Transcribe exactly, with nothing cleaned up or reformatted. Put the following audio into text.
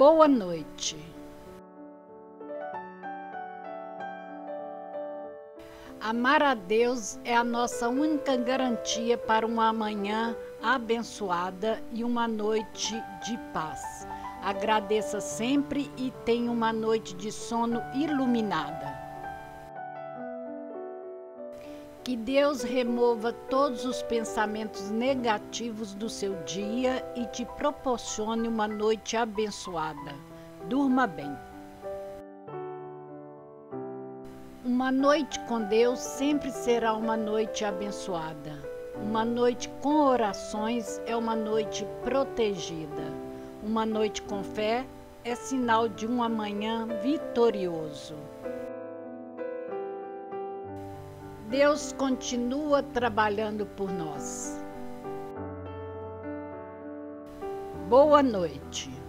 Boa noite. Amar a Deus é a nossa única garantia para uma amanhã abençoada e uma noite de paz. Agradeça sempre e tenha uma noite de sono iluminada. Que Deus remova todos os pensamentos negativos do seu dia e te proporcione uma noite abençoada. Durma bem. Uma noite com Deus sempre será uma noite abençoada. Uma noite com orações é uma noite protegida. Uma noite com fé é sinal de um amanhã vitorioso. Deus continua trabalhando por nós. Boa noite.